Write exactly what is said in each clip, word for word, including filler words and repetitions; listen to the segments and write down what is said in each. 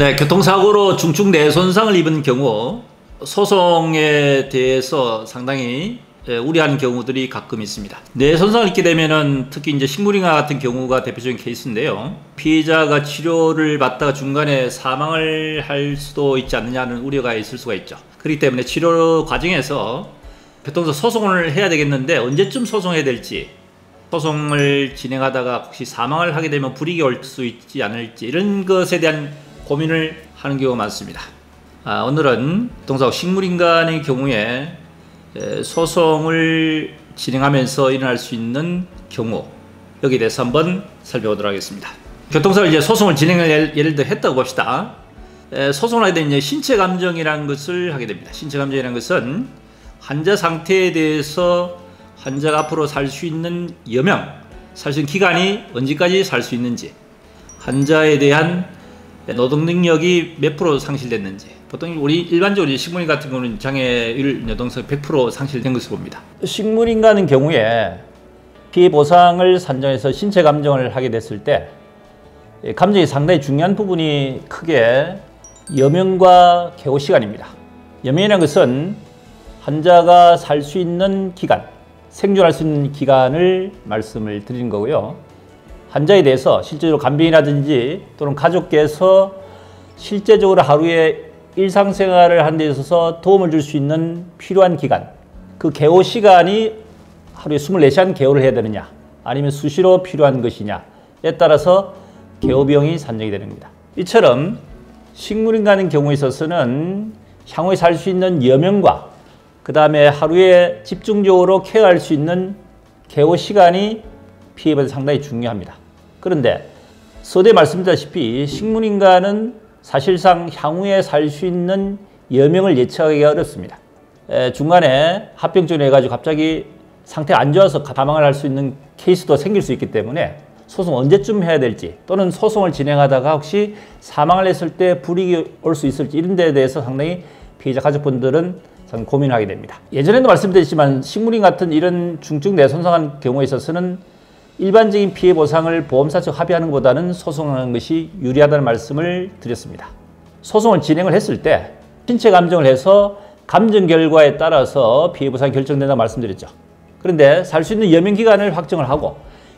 네, 교통사고로 중증 뇌손상을 입은 경우 소송에 대해서 상당히 우려하는 경우들이 가끔 있습니다. 뇌손상을 입게 되면은 특히 이제 식물인과 같은 경우가 대표적인 케이스인데요. 피해자가 치료를 받다가 중간에 사망을 할 수도 있지 않느냐는 우려가 있을 수가 있죠. 그렇기 때문에 치료 과정에서 교통사 소송을 해야 되겠는데 언제쯤 소송해야 될지, 소송을 진행하다가 혹시 사망을 하게 되면 불이익이 올 수 있지 않을지, 이런 것에 대한 고민을 하는 경우가 많습니다. 아, 오늘은 교통사고 식물인간의 경우에 소송을 진행하면서 일어날 수 있는 경우, 여기에 대해서 한번 살펴보도록 하겠습니다. 교통사고를 이제 소송을 진행을 예를, 예를 들어 했다고 봅시다. 에, 소송을 하게 되면 이제 신체 감정이라는 것을 하게 됩니다. 신체 감정이라는 것은 환자 상태에 대해서 환자가 앞으로 살 수 있는 여명, 살 수 있는 기간이 언제까지 살 수 있는지, 환자에 대한 노동 능력이 몇 프로 상실됐는지, 보통 우리 일반적으로 식물인 같은 경우는 장애율 여동성 백 퍼센트 상실된 것을 봅니다. 식물인간의 경우에 피해 보상을 산정해서 신체 감정을 하게 됐을 때 감정이 상당히 중요한 부분이 크게 여명과 개호 시간입니다. 여명이라는 것은 환자가 살 수 있는 기간, 생존할 수 있는 기간을 말씀을 드리는 거고요. 환자에 대해서 실제로 간병이라든지 또는 가족께서 실제적으로 하루에 일상생활을 하는 데 있어서 도움을 줄 수 있는 필요한 기간, 그 개호 시간이 하루에 이십사 시간 개호를 해야 되느냐, 아니면 수시로 필요한 것이냐에 따라서 개호 비용이 산정이 되는 겁니다. 이처럼 식물인간의 경우에 있어서는 향후에 살 수 있는 여명과 그 다음에 하루에 집중적으로 케어할 수 있는 개호 시간이 피해보다 상당히 중요합니다. 그런데 서두에 말씀드렸다시피 식물인간은 사실상 향후에 살 수 있는 여명을 예측하기가 어렵습니다. 에, 중간에 합병증을 해가지고 갑자기 상태가 안 좋아서 사망을 할 수 있는 케이스도 생길 수 있기 때문에 소송 언제쯤 해야 될지, 또는 소송을 진행하다가 혹시 사망을 했을 때 불이익이 올 수 있을지, 이런 데에 대해서 상당히 피해자 가족분들은 상당히 고민하게 됩니다. 예전에도 말씀드렸지만 식물인 같은 이런 중증 뇌손상한 경우에 있어서는 일반적인 피해 보상을 보험사 측 합의하는 것보다는 소송하는 것이 유리하다는 말씀을 드렸습니다. 소송을 진행을 했을 때 신체 감정을 해서 감정 결과에 따라서 피해 보상이 결정된다고 말씀드렸죠. 그런데 살 수 있는 여명 기간을 확정을 하고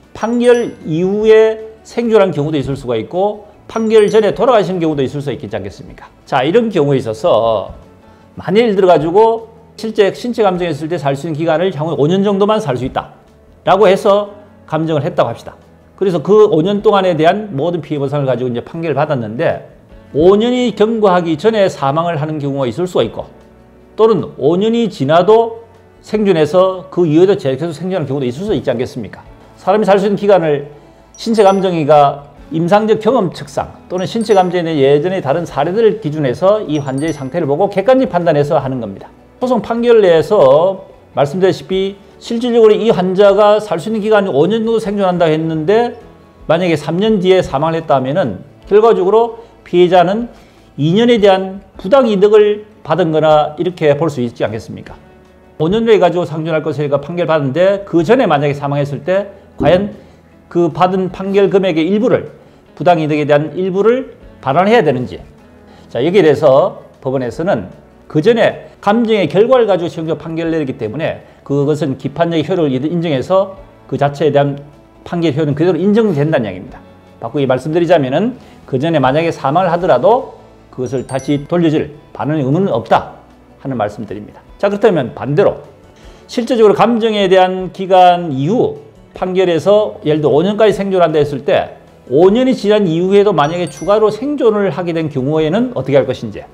판결 이후에 생존한 경우도 있을 수가 있고 판결 전에 돌아가신 경우도 있을 수 있겠지 않겠습니까? 자, 이런 경우에 있어서 만약 예를 들어 가지고 실제 신체 감정했을 때 살 수 있는 기간을 향후 오 년 정도만 살 수 있다 라고 해서 감정을 했다고 합시다. 그래서 그 오 년 동안에 대한 모든 피해 보상을 가지고 이제 판결을 받았는데 오 년이 경과하기 전에 사망을 하는 경우가 있을 수가 있고, 또는 오 년이 지나도 생존해서 그 이후에도 계속 생존하는 경우도 있을 수 있지 않겠습니까? 사람이 살 수 있는 기간을 신체 감정이가 임상적 경험 측상 또는 신체 감정에 대한 예전의 다른 사례들을 기준해서 이 환자의 상태를 보고 객관적 판단해서 하는 겁니다. 소송 판결 내에서 말씀드렸다시피 실질적으로 이 환자가 살 수 있는 기간이 오 년 정도 생존한다 했는데 만약에 삼 년 뒤에 사망을 했다 하면은 결과적으로 피해자는 이 년에 대한 부당 이득을 받은 거나 이렇게 볼 수 있지 않겠습니까? 오 년으로 해가지고 상존할 것을 판결 받았는데 그 전에 만약에 사망했을 때 과연 그 받은 판결 금액의 일부를, 부당 이득에 대한 일부를 반환해야 되는지, 자, 여기에 대해서 법원에서는 그 전에 감정의 결과를 가지고 최종적 판결을 내렸기 때문에 그것은 기판적인 효력을 인정해서 그 자체에 대한 판결 효력은 그대로 인정된다는 이야기입니다. 바꾸기 말씀드리자면은 그 전에 만약에 사망을 하더라도 그것을 다시 돌려줄 반환의 의무는 없다 하는 말씀드립니다. 자, 그렇다면 반대로 실제적으로 감정에 대한 기간 이후 판결에서 예를 들어 오 년까지 생존한다 했을 때 오 년이 지난 이후에도 만약에 추가로 생존을 하게 된 경우에는 어떻게 할 것인지,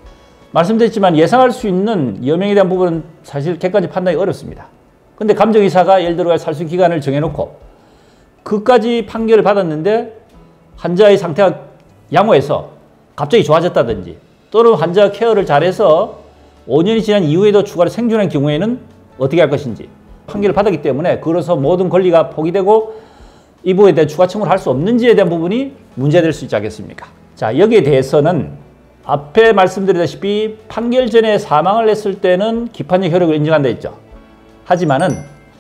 말씀드렸지만 예상할 수 있는 여명에 대한 부분은 사실 객관적 판단이 어렵습니다. 근데 감정의사가 예를 들어 살 수 있는 기간을 정해놓고 그까지 판결을 받았는데 환자의 상태가 양호해서 갑자기 좋아졌다든지, 또는 환자 케어를 잘해서 오 년이 지난 이후에도 추가로 생존한 경우에는 어떻게 할 것인지, 판결을 받았기 때문에 그래서 모든 권리가 포기되고 이 부분에 대한 추가 청구를 할 수 없는지에 대한 부분이 문제될 수 있지 않겠습니까? 자, 여기에 대해서는 앞에 말씀드렸다시피 판결 전에 사망을 했을 때는 기판적 효력을 인정한다 했죠. 하지만은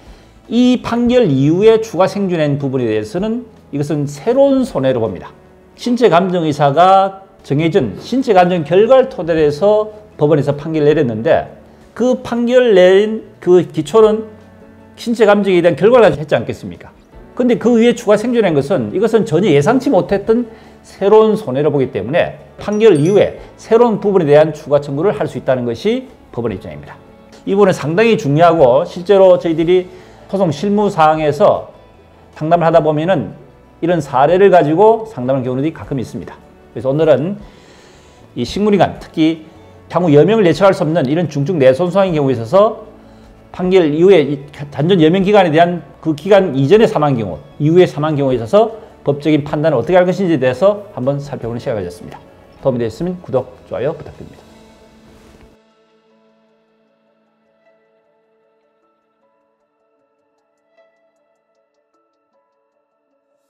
이 판결 이후에 추가 생존한 부분에 대해서는 이것은 새로운 손해로 봅니다. 신체 감정의사가 정해진 신체 감정 결과를 토대로 해서 법원에서 판결을 내렸는데 그 판결 내린 그 기초는 신체 감정에 대한 결과를 했지 않겠습니까? 근데 그 위에 추가 생존한 것은 이것은 전혀 예상치 못했던 새로운 손해를 보기 때문에 판결 이후에 새로운 부분에 대한 추가 청구를 할 수 있다는 것이 법원의 입장입니다. 이 부분은 상당히 중요하고 실제로 저희들이 소송 실무 사항에서 상담을 하다 보면은 이런 사례를 가지고 상담하는 경우들이 가끔 있습니다. 그래서 오늘은 이 식물인간, 특히 향후 여명을 예측할 수 없는 이런 중증 뇌손상의 경우에 있어서 판결 이후에 단전 여명 기간에 대한 그 기간 이전의 사망 경우, 이후의 사망 경우에 있어서 법적인 판단을 어떻게 할 것인지에 대해서 한번 살펴보는 시간을 가졌습니다. 도움이 되셨으면 구독, 좋아요 부탁드립니다.